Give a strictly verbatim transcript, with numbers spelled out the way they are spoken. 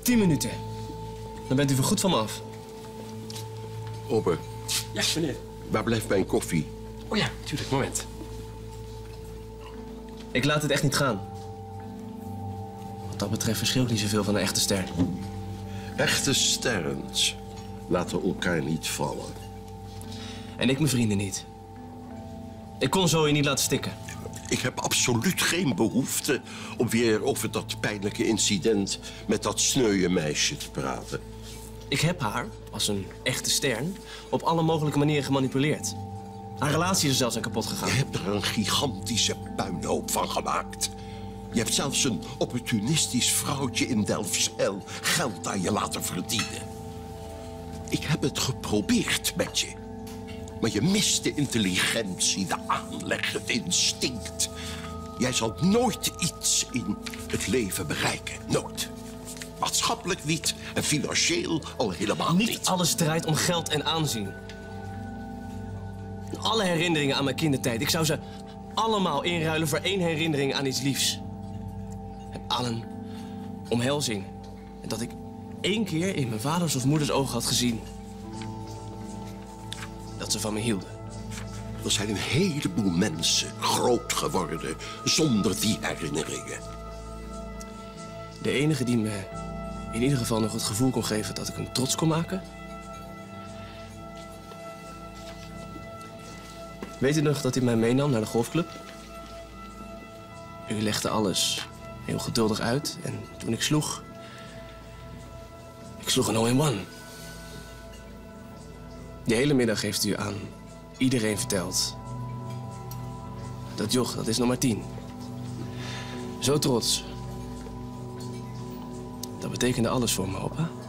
Tien minuten. Dan bent u voorgoed van me af. Ober. Ja, meneer. Waar blijft mijn koffie? Oh ja, tuurlijk. Moment. Ik laat het echt niet gaan. Wat dat betreft verschilt niet zoveel van een echte ster. Echte sterns laten elkaar niet vallen. En ik mijn vrienden niet. Ik kon zo je niet laten stikken. Ik heb absoluut geen behoefte om weer over dat pijnlijke incident met dat sneuwe meisje te praten. Ik heb haar, als een echte stern, op alle mogelijke manieren gemanipuleerd. Haar relatie is er zelfs aan kapot gegaan. Je hebt er een gigantische puinhoop van gemaakt. Je hebt zelfs een opportunistisch vrouwtje in Delfzijl geld aan je laten verdienen. Ik heb het geprobeerd met je. Maar je mist de intelligentie, de aanleg, het instinct. Jij zal nooit iets in het leven bereiken. Nooit. Maatschappelijk niet en financieel al helemaal niet. Niet alles draait om geld en aanzien. Alle herinneringen aan mijn kindertijd. Ik zou ze allemaal inruilen voor één herinnering aan iets liefs. En aan een omhelzing. En dat ik één keer in mijn vaders of moeders ogen had gezien dat ze van me hielden. Er zijn een heleboel mensen groot geworden zonder die herinneringen. De enige die me in ieder geval nog het gevoel kon geven dat ik hem trots kon maken. Weet u nog dat u mij meenam naar de golfclub? U legde alles heel geduldig uit en toen ik sloeg... Ik sloeg een hole-in-one. Die hele middag heeft u aan iedereen verteld. Dat joch, dat is nog maar tien. Zo trots. Dat betekende alles voor me, opa.